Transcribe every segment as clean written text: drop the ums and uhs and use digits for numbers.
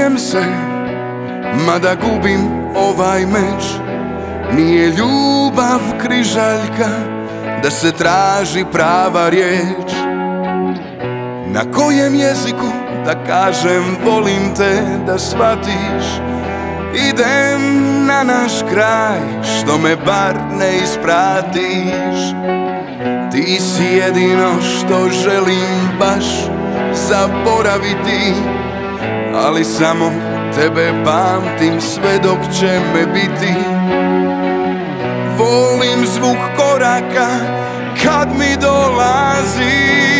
Smijem se, mada gubim ovaj meč. Nije ljubav križaljka da se traži prava riječ. Na kojem jeziku da kažem volim te, da shvatiš idem na naš kraj, što me bar ne ispratiš. Ti si jedino što želim baš zaboraviti, ali samo tebe pamtim sve dok će me biti. Volim zvuk koraka kad mi dolaziš,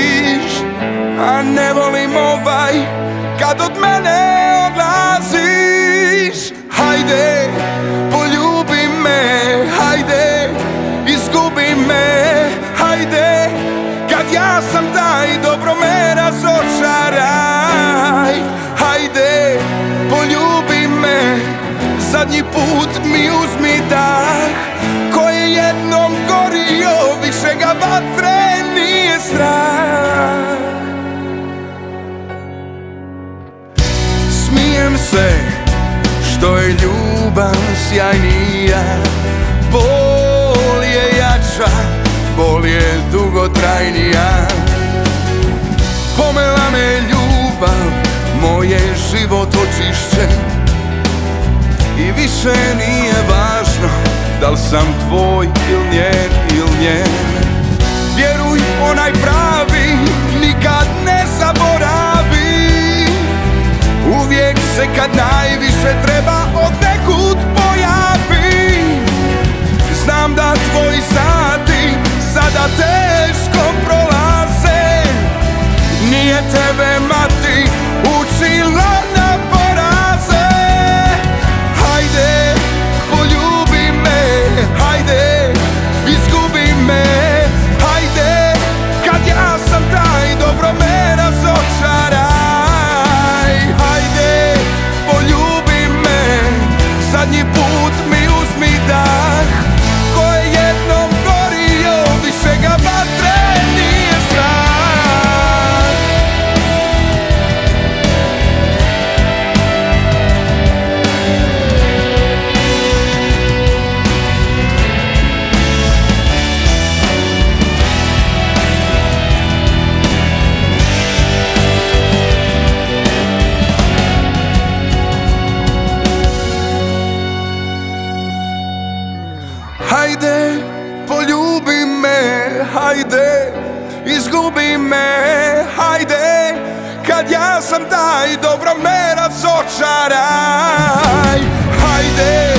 a ne volim ovaj kad od mene odlaziš. Hajde, poljubi me, hajde, izgubi me, hajde, kad ja sam taj, dobro me razočaraj. Hajde, poljubi me, zadnji put mi uzmi dah, ko je jednom gorio, više ga vatre nije strah. Smijem se što je ljubav sjajnija, bol je jača, bol je dugotrajnija. Pomela me ljubav, moj je život očišćen i više nije važno da li sam tvoj ili njen ili njen. Vjeruj, onaj pravi nikad ne zaboravi, uvijek se kad najviše treba od nekud pojavi. Znam da tvoji sati sada teško prolaze, nije tebe mati učila na poraze. Hajde, poljubi me, hajde, izgubi me, hajde, kad ja sam taj, dobro me razočaraj. Hajde, poljubi me, zadnji put mi uzmi dah, ko je jednom gorio, više ga vatre nije strah. Hajde, poljubi me, hajde, izgubi me, hajde, kad ja sam taj, dobro me razočaraj. Hajde,